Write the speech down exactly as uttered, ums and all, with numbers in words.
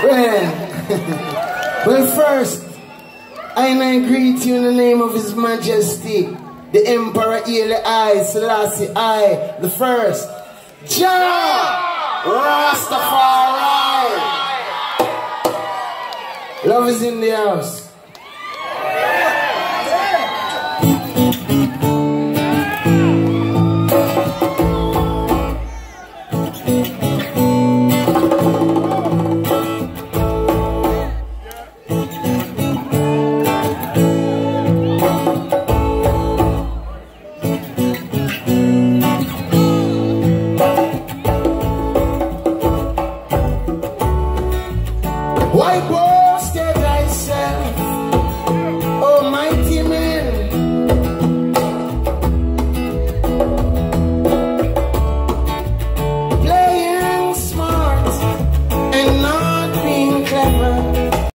Well, well, first, I now greet you in the name of His Majesty, the Emperor Haile I, Selassie I, the first, Jah Rastafari. Love is in the house. White boy!